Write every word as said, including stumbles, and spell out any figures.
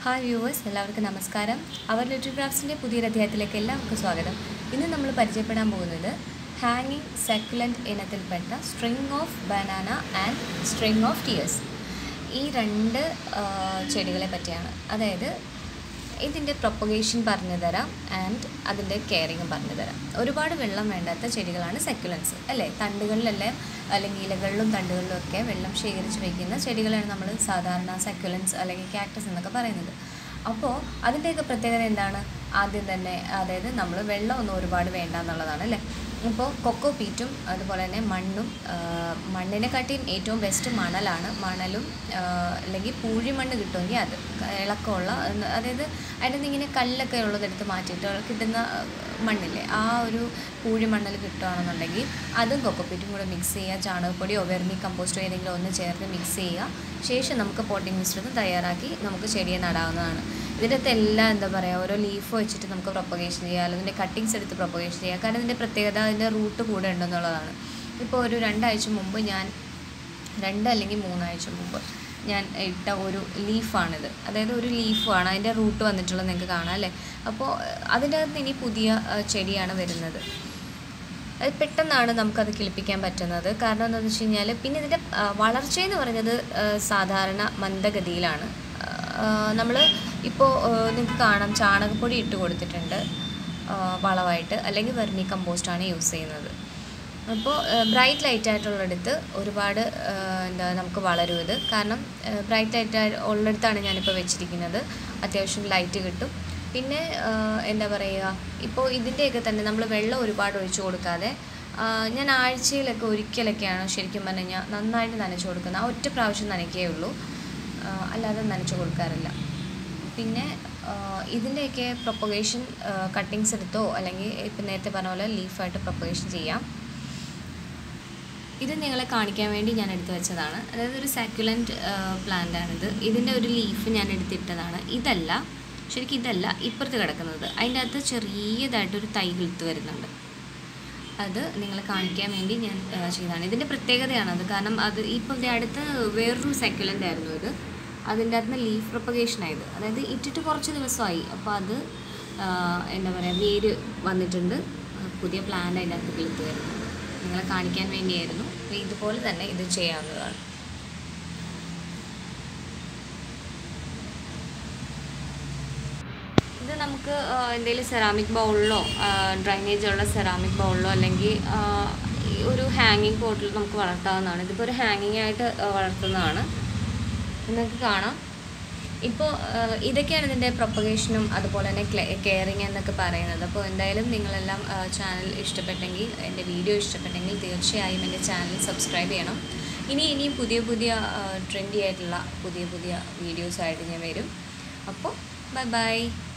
Hi viewers, എല്ലാവർക്കും നമസ്കാരം. അവർ little ക്രാഫ്റ്റ്സിന്റെ പുതിയൊരു അധ്യായത്തിലേക്ക് എല്ലാവർക്കും സ്വാഗതം. ഇന്ന് നമ്മൾ പരിചയപ്പെടാൻ പോകുന്നത് ഹാങ്ങിങ് സക്കുലന്റ് ഇനത്തിൽപ്പെട്ട string of banana and string of tears. ഈ രണ്ട് ചെടികളെ പറ്റിയാണ്. അതായത് ഇതിൻ്റെ പ്രൊപ്പഗേഷൻ പറഞ്ഞു തരാം ആൻഡ് അതിൻ്റെ കെയറിങ്ങും പറഞ്ഞു തരാം. ഒരുപാട് വെള്ളം വേണ്ടാത്ത ചെടികളാണ് സക്കുലൻസ് അല്ലേ. തണ്ടുകളിലല്ലേ അല്ലെങ്കിൽ ഇലകളിലും തണ്ടുകളിലും ഒക്കെ വെള്ളം ശേഖരിച്ച് വയ്ക്കുന്ന ചെടികളാണ് നമ്മൾ സാധാരണ സക്കുലൻസ് അല്ലെങ്കിൽ കാക്ടസ് എന്നൊക്കെ പറയുന്നത്. അപ്പോൾ അതിൻ്റെയൊക്കെ പ്രത്യേകത എന്താണ്? ആദ്യം തന്നെ അതായത് നമ്മൾ വെള്ളം ഒന്നും ഒരുപാട് വേണ്ട എന്നുള്ളതാണ് അല്ലേ. ഇപ്പോൾ കൊക്കോ പീറ്റും അതുപോലെ തന്നെ മണ്ണും, മണ്ണിനെക്കാട്ടിയും ഏറ്റവും ബെസ്റ്റ് മണലാണ്. മണലും അല്ലെങ്കിൽ പൂഴിമണ്ണ് കിട്ടുമെങ്കിൽ അത് ഇളക്കമുള്ള, അതായത് അതിൻ്റെ നിന്ന് ഇങ്ങനെ കല്ലൊക്കെ ഉള്ളതെടുത്ത് മാറ്റിയിട്ട് കിട്ടുന്ന മണ്ണില്ലേ, ആ ഒരു പൂഴിമണ്ണിൽ കിട്ടുകയാണെന്നുണ്ടെങ്കിൽ അതും കൊക്കോ പീറ്റും കൂടെ മിക്സ് ചെയ്യുക. ചാണകപ്പൊടിയോ വെർമി കമ്പോസ്റ്റോ ഏതെങ്കിലും ഒന്ന് ചേർത്ത് മിക്സ് ചെയ്യുക. ശേഷം നമുക്ക് പോട്ടിംഗ് മിശ്രിതം തയ്യാറാക്കി നമുക്ക് ചെടിയെ നടാവുന്നതാണ്. ഇതിൻ്റെ അകത്ത് എല്ലാം എന്താ പറയുക, ഓരോ ലീഫ് വെച്ചിട്ട് നമുക്ക് പ്രൊപ്പഗേഷൻ ചെയ്യുക, അല്ലെങ്കിൽ ഇതിൻ്റെ കട്ടിങ്സ് എടുത്ത് പ്രൊപ്പഗേഷൻ ചെയ്യുക. കാരണം ഇതിൻ്റെ പ്രത്യേകത അതിൻ്റെ റൂട്ട് കൂടെ ഉണ്ടെന്നുള്ളതാണ്. ഇപ്പോൾ ഒരു രണ്ടാഴ്ച മുമ്പ് ഞാൻ രണ്ട് അല്ലെങ്കിൽ മൂന്നാഴ്ച മുമ്പ് ഞാൻ ഇട്ട ഒരു ലീഫാണിത്. അതായത് ഒരു ലീഫാണ് അതിൻ്റെ റൂട്ട് വന്നിട്ടുള്ളത്, നിങ്ങൾക്ക് കാണാം അല്ലേ. അപ്പോൾ അതിൻ്റെ അകത്ത് ഇനി പുതിയ ചെടിയാണ് വരുന്നത്. അത് പെട്ടെന്നാണ് നമുക്കത് കിളിപ്പിക്കാൻ പറ്റുന്നത്. കാരണം എന്താണെന്ന് വെച്ച് കഴിഞ്ഞാൽ പിന്നെ ഇതിൻ്റെ വളർച്ചയെന്ന് പറഞ്ഞത് സാധാരണ മന്ദഗതിയിലാണ്. നമ്മൾ ഇപ്പോൾ നിങ്ങൾക്ക് കാണാം ചാണകപ്പൊടി ഇട്ട് കൊടുത്തിട്ടുണ്ട് വളമായിട്ട്, അല്ലെങ്കിൽ വെർമി കമ്പോസ്റ്റാണ് യൂസ് ചെയ്യുന്നത്. അപ്പോൾ ബ്രൈറ്റ് ലൈറ്റ് ആയിട്ടുള്ളിടത്ത് ഒരുപാട് എന്താ നമുക്ക് വളരും ഇത്. കാരണം ബ്രൈറ്റ് ലൈറ്റ് ഉള്ളിടത്താണ് ഞാനിപ്പോൾ വെച്ചിരിക്കുന്നത്. അത്യാവശ്യം ലൈറ്റ് കിട്ടും. പിന്നെ എന്താ പറയുക, ഇപ്പോൾ ഇതിൻ്റെയൊക്കെ തന്നെ നമ്മൾ വെള്ളം ഒരുപാട് ഒഴിച്ചു കൊടുക്കാതെ ഞാൻ ആഴ്ചയിലൊക്കെ ഒരിക്കലൊക്കെയാണ് ശരിക്കും പറഞ്ഞു കഴിഞ്ഞാൽ നന്നായിട്ട് നനച്ചു കൊടുക്കുന്നത്. ആ ഒറ്റ പ്രാവശ്യം നനയ്ക്കേ ഉള്ളൂ, അല്ലാതെ നനച്ചു കൊടുക്കാറില്ല. പിന്നെ ഇതിൻ്റെയൊക്കെ പ്രൊപ്പഗേഷൻ കട്ടിങ്സ് എടുത്തോ അല്ലെങ്കിൽ ഇപ്പം നേരത്തെ പറഞ്ഞ പോലെ ലീഫായിട്ട് പ്രൊപ്പഗേഷൻ ചെയ്യാം. ഇത് നിങ്ങളെ കാണിക്കാൻ വേണ്ടി ഞാൻ എടുത്തു വെച്ചതാണ്. അതായത് ഒരു സാക്കുലൻറ്റ് പ്ലാന്റാണിത്. ഇതിൻ്റെ ഒരു ലീഫ് ഞാൻ എടുത്തിട്ടതാണ്. ഇതല്ല, ശരിക്കും ഇതല്ല ഇപ്പുറത്ത് കിടക്കുന്നത്. അതിൻ്റെ അകത്ത് ചെറിയതായിട്ടൊരു തൈ കിളുത്ത് വരുന്നുണ്ട്. അത് നിങ്ങളെ കാണിക്കാൻ വേണ്ടി ഞാൻ ചെയ്തതാണ്. ഇതിൻ്റെ പ്രത്യേകതയാണത്. കാരണം അത് ഇപ്പോൾ ഇതിൻ്റെ അടുത്ത് വേറൊരു സക്കുലൻ്റ് ആയിരുന്നു ഇത്. അതിൻ്റെ അകത്ത് നിന്ന് ലീഫ് പ്രൊപ്പഗേഷനായത്. അതായത് ഇട്ടിട്ട് കുറച്ച് ദിവസമായി. അപ്പോൾ അത് എന്താ പറയുക, വേര് വന്നിട്ടുണ്ട്, പുതിയ പ്ലാന്റ് അതിൻ്റെ അകത്ത് കിളുത്ത് വരുന്നുണ്ട്. നിങ്ങളെ കാണിക്കാൻ വേണ്ടിയായിരുന്നു. അപ്പോൾ ഇതുപോലെ തന്നെ ഇത് ചെയ്യാവുന്നതാണ്. ഇത് നമുക്ക് എന്തെങ്കിലും സെറാമിക് ബൗളിലോ ഡ്രൈനേജ് ഉള്ള സെറാമിക് ബൗളിലോ അല്ലെങ്കിൽ ഒരു ഹാങ്ങിങ് പോട്ടിൽ നമുക്ക് വളർത്താവുന്നതാണ്. ഇതിപ്പോൾ ഒരു ഹാങ്ങിങ് ആയിട്ട് വളർത്തുന്നതാണ്. നിങ്ങൾക്ക് കാണാം. ഇപ്പോൾ ഇതൊക്കെയാണ് ഇതിൻ്റെ പ്രൊപ്പഗേഷനും അതുപോലെ തന്നെ കെയറിങ് എന്നൊക്കെ പറയുന്നത്. അപ്പോൾ എന്തായാലും നിങ്ങളെല്ലാം ചാനൽ ഇഷ്ടപ്പെട്ടെങ്കിൽ, എൻ്റെ വീഡിയോ ഇഷ്ടപ്പെട്ടെങ്കിൽ തീർച്ചയായും എൻ്റെ ചാനൽ സബ്സ്ക്രൈബ് ചെയ്യണം. ഇനി ഇനിയും പുതിയ പുതിയ ട്രെൻഡി ആയിട്ടുള്ള പുതിയ പുതിയ വീഡിയോസായിട്ട് ഞാൻ വരും. അപ്പോൾ ബൈ ബൈ.